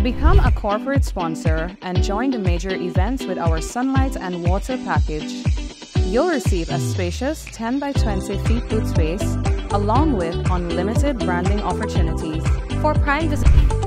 Become a corporate sponsor and join the major events with our sunlight and water package. You'll receive a spacious 10 by 20 feet booth space along with unlimited branding opportunities. For prime